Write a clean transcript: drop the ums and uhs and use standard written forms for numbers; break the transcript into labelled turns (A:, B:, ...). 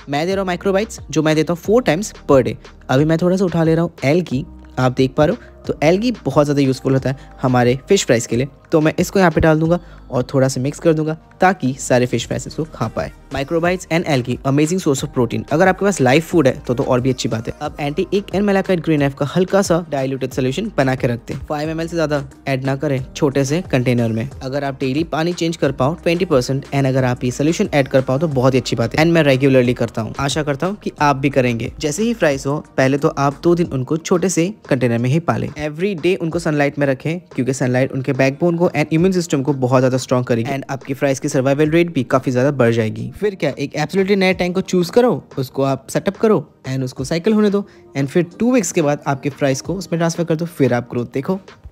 A: मैं दे रहा हूँ माइक्रोबाइट्स, जो मैं देता हूँ 4 टाइम्स पर डे। अभी मैं थोड़ा सा उठा ले रहा हूँ एल्गी, आप देख पा रहे हो। तो एल्गी बहुत ज़्यादा यूज़फुल होता है हमारे फिश फ्राइज़ के लिए, तो मैं इसको यहाँ पे डाल दूंगा और थोड़ा सा मिक्स कर दूंगा ताकि सारे फिश फ्राइज इसको खा पाए। Microbites and algae amazing source of protein. अगर आपके पास लाइव फूड है तो और भी अच्छी बात है। अब एंटी इक एंड मेलाकाइट ग्रीन एफ का हल्का सा डाइल्यूटेड सोल्यूशन बना के रखते हैं। 5 ml से ज़्यादा ऐड ना करें छोटे से कंटेनर में। अगर आप डेली पानी चेंज कर पाओ 20% एंड अगर आप ये सोल्यूशन ऐड कर पाओ तो बहुत ही अच्छी बात है। एंड मैं रेगुलरली करता हूँ, आशा करता हूँ कि आप भी करेंगे। जैसे ही फ्राइज हो पहले तो आप 2 दिन उनको छोटे से कंटेनर में ही पालें। एवरी डे उनको सनलाइट में रखें क्योंकि सनलाइट उनके बैकबोन को एंड इम्यून सिस्टम को बहुत ज्यादा स्ट्रॉन्ग करेगी एंड आपकी फ्राइज की सर्वाइवल रेट भी काफी ज्यादा बढ़ जाएगी। फिर क्या, एक एब्सोल्युटली नए टैंक को चूज करो, उसको आप सेटअप करो एंड उसको साइकिल होने दो एंड फिर 2 वीक्स के बाद आपके फ्राइज को उसमें ट्रांसफर कर दो, फिर आप ग्रोथ देखो।